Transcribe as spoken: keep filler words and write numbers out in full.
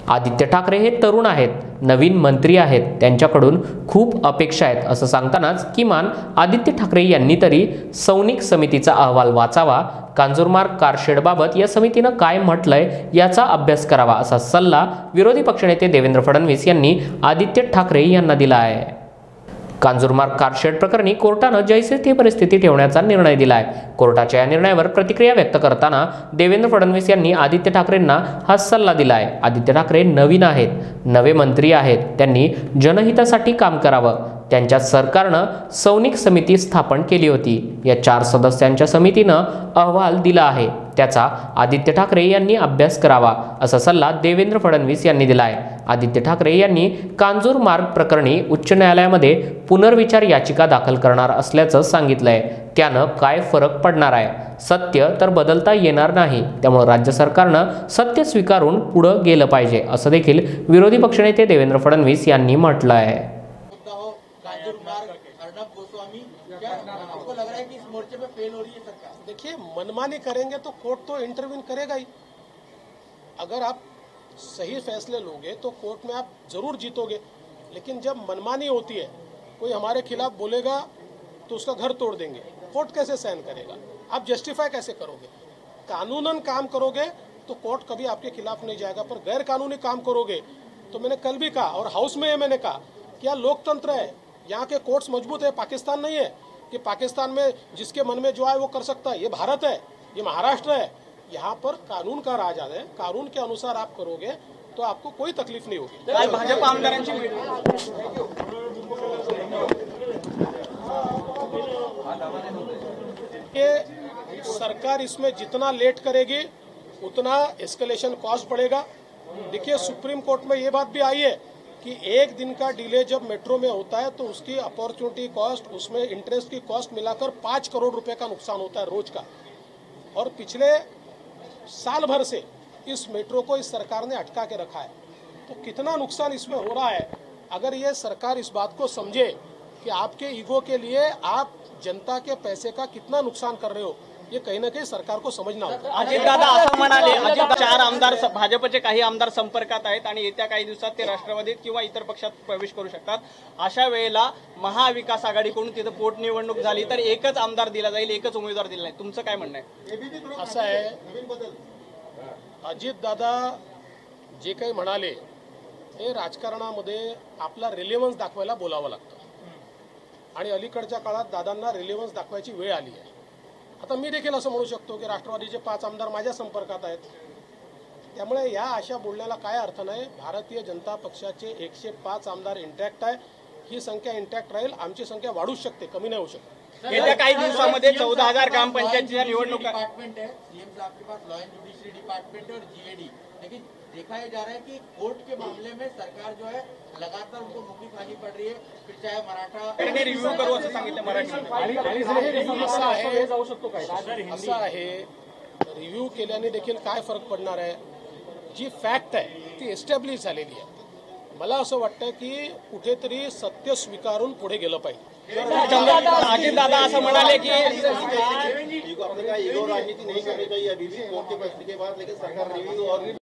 आदित्य ठाकरे हे तरुण आहेत, नवीन मंत्री आहेत, त्यांच्याकडून खूप अपेक्षा आहेत असं सांगतानाच किमान आदित्य ठाकरे यांनी तरी सौनिक समितीचा अहवाल वाचावा, कांजूरमार्ग कारशेडबाबत या समितीनं काय म्हटलंय याचा अभ्यास करावा असा सल्ला विरोधी पक्षनेते देवेंद्र फडणवीस यांनी आदित्य ठाकरे यांना दिला आहे। कांजूरमार्ग कारशेड प्रकरणी कोर्टानं जैसे थे परिस्थिती ठेवण्याचा निर्णय दिलाय। कोर्टाच्या या निर्णयावर प्रतिक्रिया व्यक्त करताना देवेंद्र फडणवीस यांनी आदित्य ठाकरेंना हा सल्ला दिलाय। आदित्य ठाकरे नवीन आहेत, नवे मंत्री आहेत, त्यांनी जनहितासाठी काम करावं। त्यांच्या सरकारनं सौनिक समिती स्थापन केली होती। या चार सदस्यांच्या समितीनं अहवाल दिला आहे, त्याचा आदित्य ठाकरे यांनी अभ्यास करावा असा सल्ला देवेंद्र फडणवीस यांनी दिलाय। आदित्य ठाकरे यांनी कांजूर मार्ग प्रकरणी उच्च न्यायालयामध्ये पुनर्विचार याचिका दाखल करणार असल्याचं सांगितलंय। त्यानं काय फरक पडणार आहे? सत्य तर बदलता येणार नाही, त्यामुळे राज्य सरकारनं सत्य स्वीकारून पुढे गेलं पाहिजे असं देखील विरोधी पक्षनेते देवेंद्र फडणवीस यांनी म्हटलं आहे। आपको लग रहा है कि इस मोर्चे पे फेल हो रही है सरकार? देखिए, मनमानी करेंगे तो कोर्ट तो इंटरवीन करेगा ही। अगर आप सही फैसले लोगे तो कोर्ट में आप जरूर जीतोगे, लेकिन जब मनमानी होती है, कोई हमारे खिलाफ बोलेगा तो उसका घर तोड़ देंगे, कोर्ट कैसे सहन करेगा? आप जस्टिफाई कैसे करोगे? कानूनन काम करोगे तो कोर्ट कभी आपके खिलाफ नहीं जाएगा, पर गैर कानूनी काम करोगे तो मैंने कल भी कहा और हाउस में मैंने कहा कि यह लोकतंत्र है, यहाँ के कोर्ट्स मजबूत है, पाकिस्तान नहीं है कि पाकिस्तान में जिसके मन में जो आए वो कर सकता है। ये भारत है, ये महाराष्ट्र है, यहाँ पर कानून का राज है। कानून के अनुसार आप करोगे तो आपको कोई तकलीफ नहीं होगी। भाजप आमदारांची ये सरकार इसमें जितना लेट करेगी उतना एस्केलेशन कॉस्ट बढ़ेगा। देखिए, सुप्रीम कोर्ट में ये बात भी आई है कि एक दिन का डिले जब मेट्रो में होता है तो उसकी अपॉर्चुनिटी कॉस्ट, उसमें इंटरेस्ट की कॉस्ट मिलाकर पाँच करोड़ रुपए का नुकसान होता है रोज का। और पिछले साल भर से इस मेट्रो को इस सरकार ने अटका के रखा है, तो कितना नुकसान इसमें हो रहा है। अगर ये सरकार इस बात को समझे कि आपके ईगो के लिए आप जनता के पैसे का कितना नुकसान कर रहे हो, ये कहीं ना कहीं सरकार को समझना होगा। अजितदादा असं म्हणाले, अजित चार आमदार भाजपचे काही आमदार संपर्कात आहेत आणि येत्या काही दिवसात ते राष्ट्रवादीत किंवा इतर पक्षात प्रवेश करू शकतात। अशा वेळेला महाविकास आघाडीकडून तिथे पोटनिवडणूक झाली तर एकच आमदार दिला जाईल, एकच उमेदवार दिला नाही, तुमचं काय म्हणणं आहे? असं आहे, अजितदादा जे काही म्हणाले हे राजकारणामध्ये आपला रिलेव्हन्स दाखवायला बोलावं लागतं आणि अलीकडच्या काळात दादांना रिलेव्हन्स दाखवायची वेळ आली आहे। आता मी देखील असं म्हणू शकतो की राष्ट्रवादीचे पाच आमदार माझ्या संपर्कात आहेत, त्यामुळे या अशा बोलण्याला काय अर्थ नाही। भारतीय जनता पक्षाचे एकशे पाच आमदार इंटॅक्ट आहे, ही संख्या इंटॅक्ट राहील, आमची संख्या वाढू शकते, कमी नाही होऊ शकते। येत्या काही दिवसांमध्ये चौदा हजार ग्रामपंचायतीच्या निवडणुका डिपार्टमेंट है, सीएम साहब के पास लॉ एंड जुडिशरी डिपार्टमेंट और जीएडी, लेकिन देखा ये जा रहा है कि कोर्ट के मामले में सरकार जो है लगातार उनको मुक्की खानी पड़ रही है। फिर चाहे मराठा रिव्ह्यू करू असं सांगितलं मराठी असं आहे, रिव्ह्यू केल्याने देखील काय फरक पडणार आहे? जी फॅक्ट आहे ती एस्टॅब्लिश झालेली आहे। मला असं वाटतं की कुठेतरी सत्य स्वीकारून पुढे गेलं पाहिजे। अजितदादा असं म्हणाले की ईगो अपने का ईगो राजनीति नहीं करनी चाहिए अभी भी कोर्ट के फैसले के बाद, लेकिन सरकार रिव्यू और